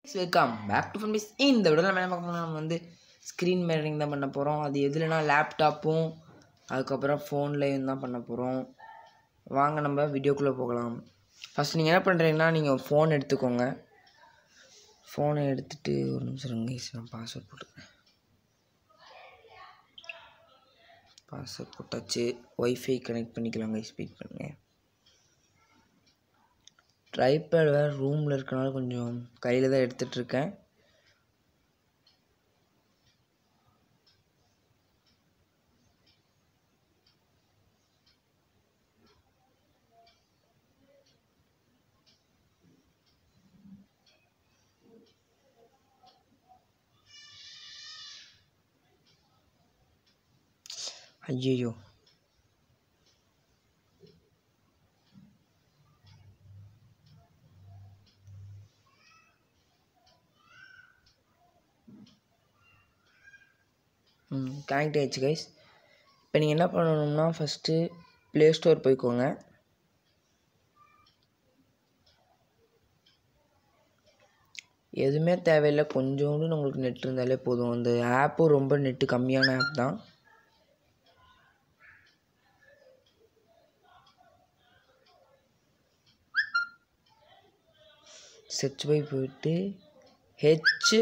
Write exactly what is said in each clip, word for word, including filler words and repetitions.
Welcome back to ஃபன்பிஸ். இந்த வீடியோவில் நம்ம என்ன பார்க்க போகிறோம், நம்ம வந்து ஸ்க்ரீன் மிரரிங் தான் பண்ண போகிறோம். அது எதுலனா லேப்டாப்பும் அதுக்கப்புறம் ஃபோன்லேயும் தான் பண்ண போகிறோம். வாங்க நம்ம வீடியோக்குள்ளே போகலாம். ஃபஸ்ட் நீங்கள் என்ன பண்ணுறீங்கன்னா, நீங்கள் ஃபோன் எடுத்துக்கோங்க. ஃபோனை எடுத்துகிட்டு ஒரு நிமிஷம் இருங்க, நான் பாஸ்வேர்ட் போட்டுக்கிறேன். பாஸ்வேர்ட் போட்டாச்சு. ஒய்ஃபை கனெக்ட் பண்ணிக்கலாங்க. ஸ்பீட் பண்ணுங்கள். ட்ரைபேட் வேறு ரூமில் இருக்கனால கொஞ்சம் கையில் தான் எடுத்துகிட்ருக்கேன். ஐயோ, ம் கனெக்ட் ஆகிடுச்சு கைஸ். இப்போ நீங்கள் என்ன பண்ணணும்னா, ஃபஸ்ட்டு ப்ளே ஸ்டோர் போய்க்கோங்க. எதுவுமே தேவையில்லை, கொஞ்சோண்டு நம்மளுக்கு நெட் இருந்தாலே போதும். அந்த ஆப்பும் ரொம்ப நெட்டு கம்மியான ஆப் தான். சர்ச் போய் போயிட்டு ஹெச்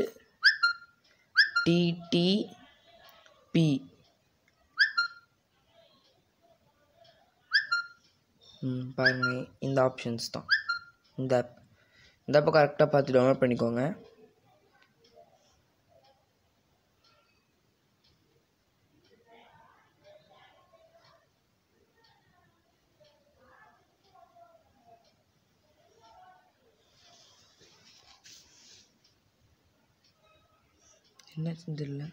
டிடிபி ம் பாருங்கள், இந்த ஆப்ஷன்ஸ் தான். இந்த ஆப் இந்த ஆப்பை கரெக்டாக பார்த்து டவுன்லோட் பண்ணிக்கோங்க. என்ன தெரியல.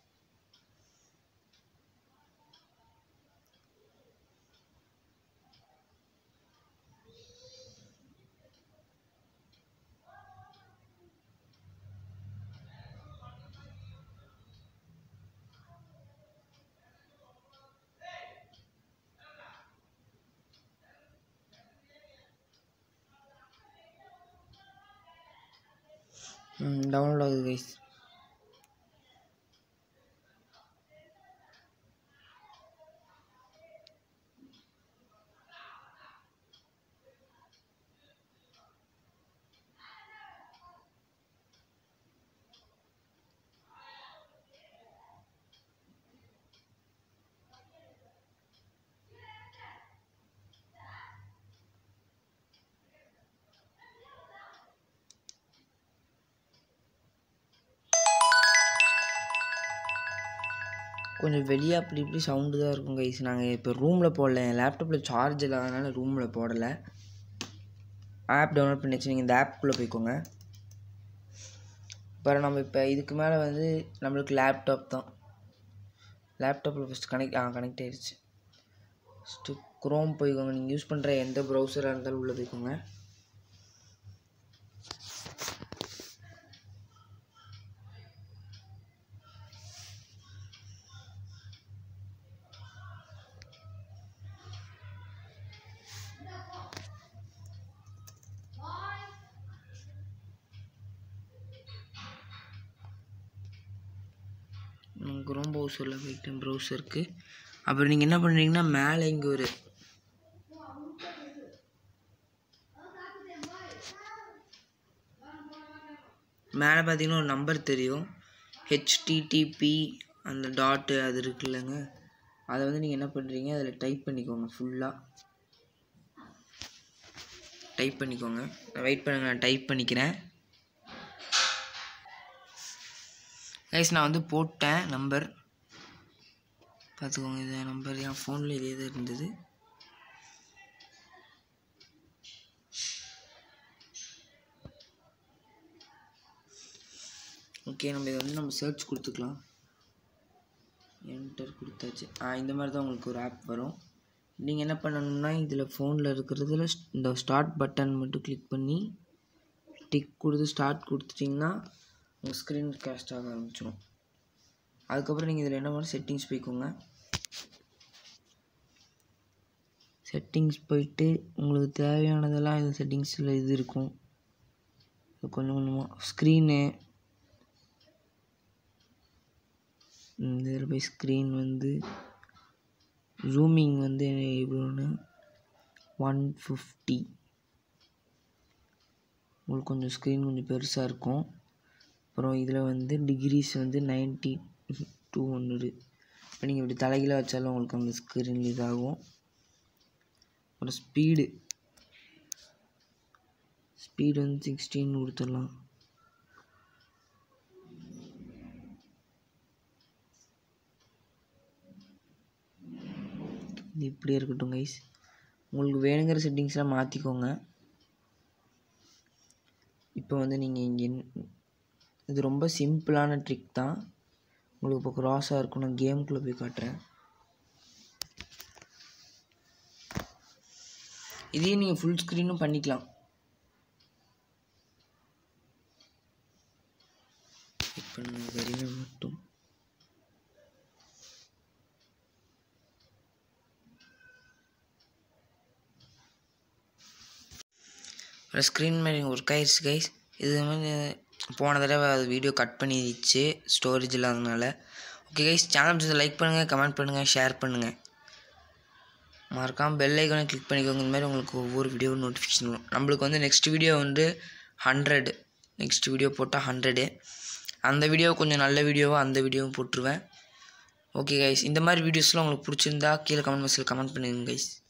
ம் டவுன்லோட் ஆகுது கைஸ். கொஞ்சம் வெளியே அப்படி இப்படி சவுண்டு தான் இருக்கும் கைஸ். நாங்கள் இப்போ ரூமில் போடல, என் லேப்டாப்பில் சார்ஜ் இல்லாதனால ரூமில் போடலை. ஆப் டவுன்லோட் பண்ணி வச்சு நீங்கள் இந்த ஆப்புக்குள்ளே போய்க்கோங்க. அப்புறம் நம்ம இப்போ இதுக்கு மேலே வந்து நம்மளுக்கு லேப்டாப் தான். லேப்டாப்பில் ஃபஸ்ட் கனெக்ட் ஆ கனெக்ட் ஆகிடுச்சு. ஃபஸ்ட்டு குரோம் போய்க்கோங்க. நீங்கள் யூஸ் பண்ணுற எந்த ப்ரௌசராக இருந்தாலும் உள்ளே போய்க்கோங்க. குரோம் ப்ரௌசரில் போய்ட்டு ப்ரௌசருக்கு அப்புறம் நீங்கள் என்ன பண்ணுறீங்கன்னா, மேலே இங்கே ஒரு மேலே பார்த்தீங்கன்னா ஒரு நம்பர் தெரியும், ஹெச்டிடிபி அந்த டாட்டு அது இருக்குல்லங்க, அதை வந்து நீங்கள் என்ன பண்ணுறீங்க, அதில் டைப் பண்ணிக்கோங்க. ஃபுல்லாக டைப் பண்ணிக்கோங்க. நான் வெயிட் பண்ணுங்க, நான் டைப் பண்ணிக்கிறேன் கைஸ். நான் வந்து போட்டேன் நம்பர், பார்த்துக்கோங்க. இது நம்பர் என் ஃபோனில் இதே தான் இருந்தது. ஓகே, நம்ம இதை வந்து நம்ம சர்ச் கொடுத்துக்கலாம். என்டர் கொடுத்தாச்சு. ஆ இந்த மாதிரி தான் உங்களுக்கு ஒரு ஆப் வரும். நீங்கள் என்ன பண்ணணும்னா, இதில் ஃபோனில் இருக்கிறதுல இந்த ஸ்டார்ட் பட்டன் மட்டும் கிளிக் பண்ணி டிக் கொடுத்து ஸ்டார்ட் கொடுத்துட்டிங்கன்னா உங்கள் ஸ்க்ரீன் கேஸ்ட் ஆக ஆரம்பிச்சிடும். அதுக்கப்புறம் நீங்கள் இதில் என்ன பண்ண, செட்டிங்ஸ் போய்க்கோங்க. செட்டிங்ஸ் போயிட்டு உங்களுக்கு தேவையானதெல்லாம் இந்த செட்டிங்ஸில் இது இருக்கும். கொஞ்சம் கொஞ்சமாக ஸ்க்ரீனு இந்த இதில் போய் ஸ்க்ரீன் வந்து ஜூமிங் வந்து எவ்வளோன்னு ஒன் ஃபிஃப்டி. உங்களுக்கு கொஞ்சம் ஸ்க்ரீன் கொஞ்சம் பெருசாக இருக்கும். அப்புறம் இதில் வந்து டிகிரிஸ் வந்து நைன்ட்டி டூ ஹண்ட்ரடு. இப்போ நீங்கள் இப்படி தலைகீழ வச்சாலும் உங்களுக்கு அந்த ஸ்க்ரீன் இதாகும். அப்புறம் ஸ்பீடு ஸ்பீடு வந்து சிக்ஸ்டீன் கொடுத்துடலாம். இது இப்படியே இருக்கட்டும் கைஸ். உங்களுக்கு வேணுங்கிற செட்டிங்ஸ்லாம் மாற்றிக்கோங்க. இப்போ வந்து நீங்கள் இங்கே இது ரொம்ப சிம்பிளான ட்ரிக் தான். உங்களுக்கு இப்போ க்ராஸாக இருக்கும். நான் கேமுக்குள்ளே போய் காட்டுறேன். இதையும் நீங்கள் ஃபுல் ஸ்க்ரீனும் பண்ணிக்கலாம். இப்போ நம்ம வரியை மட்டும் ஒரு ஸ்க்ரீன் மேரிங் ஒர்க் ஆயிடுச்சு கைஸ். இது வந்து போன தடவை அது வீடியோ கட் பண்ணிடுச்சு ஸ்டோரேஜ் இல்லாதனால. ஓகே கைஸ், சேனல் பிடிச்சதை லைக் பண்ணுங்கள், கமெண்ட் பண்ணுங்கள், ஷேர் பண்ணுங்கள். மறக்காமல் பெல் ஐக்கானை கிளிக் பண்ணிக்கோங்க. இந்த மாதிரி உங்களுக்கு ஒவ்வொரு வீடியோ நோட்டிஃபிகேஷன் வரும். நம்மளுக்கு வந்து நெக்ஸ்ட் வீடியோ வந்து ஹண்ட்ரடு நெக்ஸ்ட் வீடியோ போட்டால் ஹண்ட்ரடு. அந்த வீடியோ கொஞ்சம் நல்ல வீடியோவாக அந்த வீடியோவும் போட்டுருவேன். ஓகே கைஸ், இந்த மாதிரி வீடியோஸ்லாம் உங்களுக்கு பிடிச்சிருந்தா கீழே கமெண்ட் பாக்ஸில் கமெண்ட் பண்ணுங்க கைஸ்.